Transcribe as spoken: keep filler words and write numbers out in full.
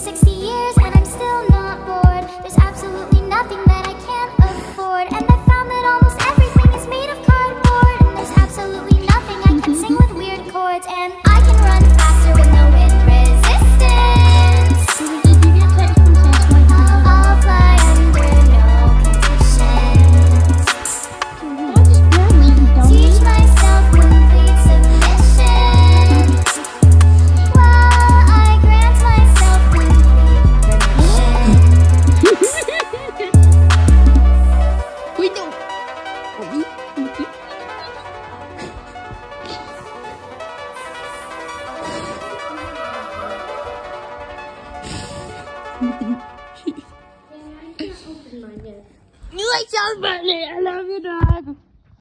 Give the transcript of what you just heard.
sixty years and I'm still not bored. There's absolutely nothing that I can't afford. And I found that almost everything is made of cardboard. And there's absolutely nothing I can sing with weird chords. And I can run faster with no wind resistance. I'll fly under no conditions. Teach myself complete submission while I grant myself complete permission. We don't. You like sound burner.